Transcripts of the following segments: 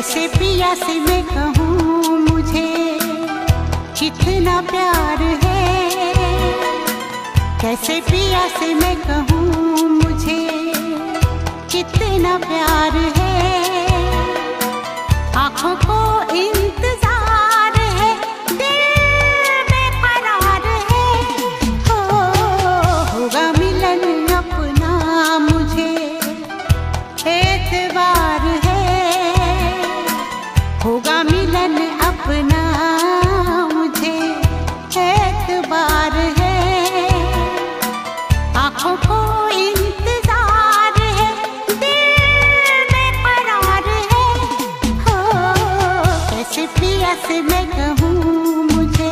कैसे पिया से मैं कहूँ मुझे कितना प्यार है। कैसे पिया से मैं कहूँ मुझे कितना प्यार है। आँखों को इंतजार है, दिल बेकरार है। होगा मिलन अपना मुझे एतबार है। होगा मिलन अपना मुझे एतबार है। आँखों को इंतजार है, दिल बेकरार है। कैसे पिया से मैं कहूँ मुझे।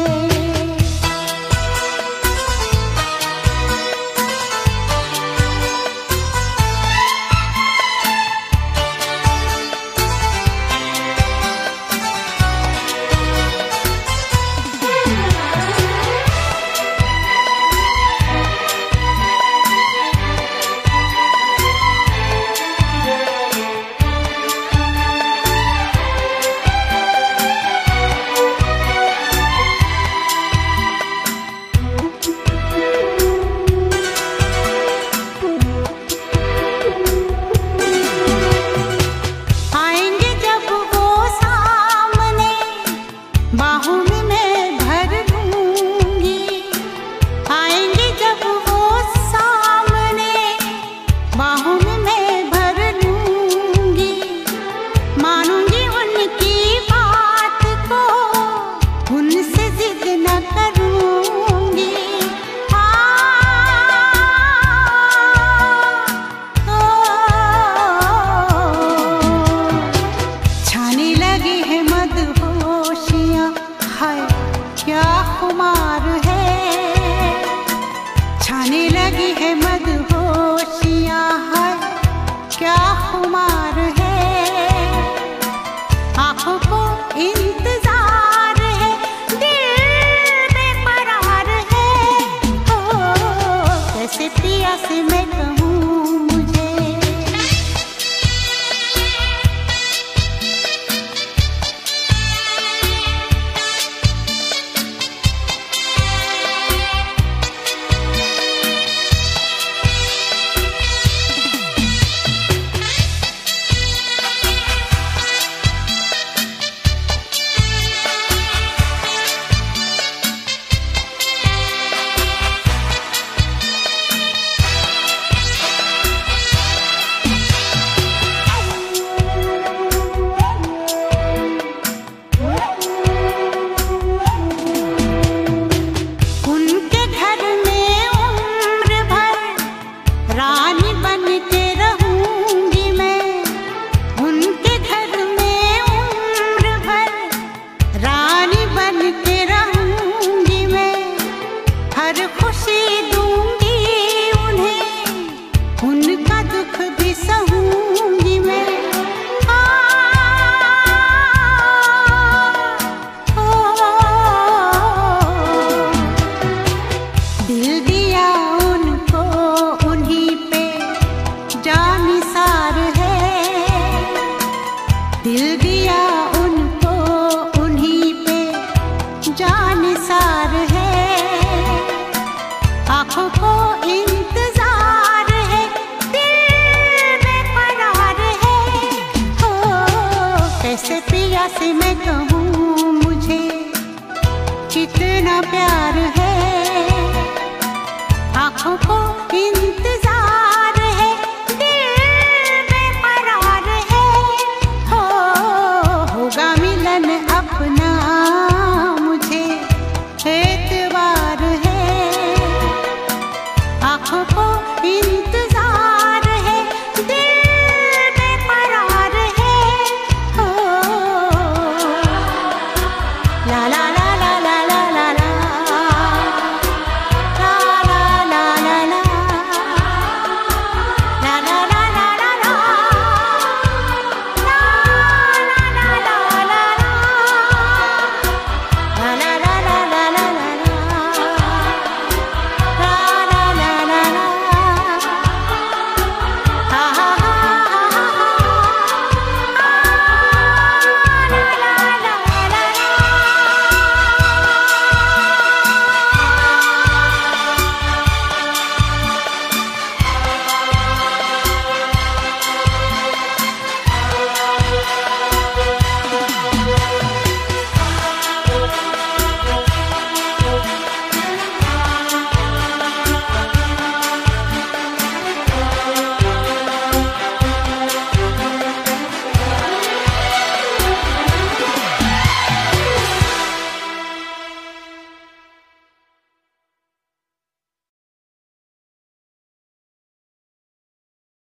क्या खुमार है, छाने लगी है मदहोशियाँ है। क्या खुमार है, आँखों को इंतजार है, दिल बेकरार है। कैसे पिया से मैं कहूँ मुझे। दिल दिया उनको उन्हीं पे जानिसार है। आँखों को इंतजार है, दिल बेकरार है। कैसे पिया से मैं कहूँ मुझे कितना प्यार है। आँखों को इंतजार